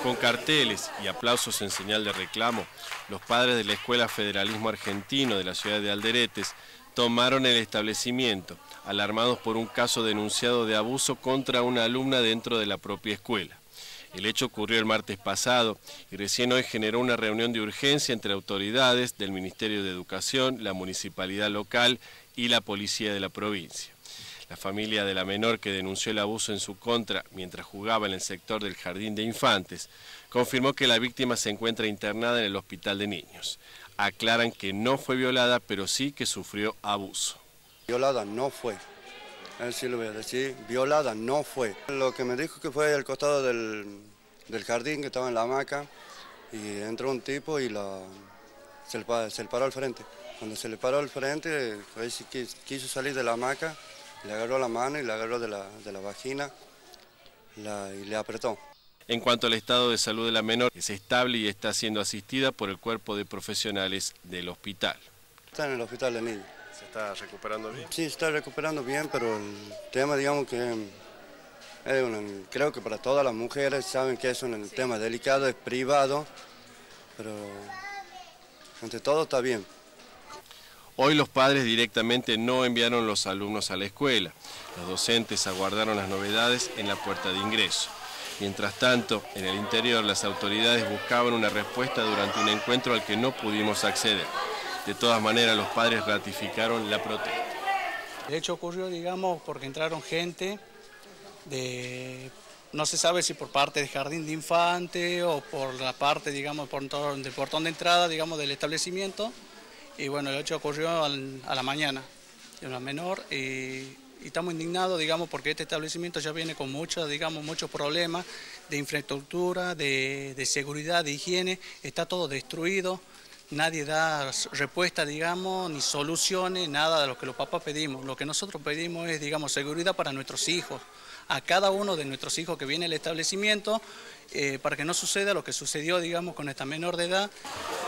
Con carteles y aplausos en señal de reclamo, los padres de la Escuela Federalismo Argentino de la ciudad de Alderetes tomaron el establecimiento, alarmados por un caso denunciado de abuso contra una alumna dentro de la propia escuela. El hecho ocurrió el martes pasado y recién hoy generó una reunión de urgencia entre autoridades del Ministerio de Educación, la municipalidad local y la policía de la provincia. La familia de la menor que denunció el abuso en su contra mientras jugaba en el sector del Jardín de Infantes confirmó que la víctima se encuentra internada en el hospital de niños. Aclaran que no fue violada, pero sí que sufrió abuso. Violada no fue. Él sí lo voy a decir, violada no fue. Lo que me dijo que fue al costado del jardín, que estaba en la hamaca, y entró un tipo y se le paró al frente. Cuando se le paró al frente, ahí sí quiso salir de la hamaca, le agarró la mano y le agarró de la vagina y le apretó. En cuanto al estado de salud de la menor, es estable y está siendo asistida por el cuerpo de profesionales del hospital. Está en el hospital de niños. ¿Se está recuperando bien? Sí, se está recuperando bien, pero el tema, digamos que creo que para todas las mujeres saben que es un tema delicado, es privado, pero entre todo está bien. Hoy los padres directamente no enviaron los alumnos a la escuela. Los docentes aguardaron las novedades en la puerta de ingreso. Mientras tanto, en el interior las autoridades buscaban una respuesta durante un encuentro al que no pudimos acceder. De todas maneras, los padres ratificaron la protesta. El hecho ocurrió, digamos, porque entraron gente no se sabe si por parte del Jardín de Infantes o por la parte, digamos, del portón de entrada, digamos, del establecimiento. Y bueno, el hecho ocurrió a la mañana de una menor y estamos indignados, digamos, porque este establecimiento ya viene con muchos problemas de infraestructura, de seguridad, de higiene, está todo destruido. Nadie da respuesta, digamos, ni soluciones, nada de lo que los papás pedimos. Lo que nosotros pedimos es, digamos, seguridad para nuestros hijos, a cada uno de nuestros hijos que viene al establecimiento, para que no suceda lo que sucedió, digamos, con esta menor de edad.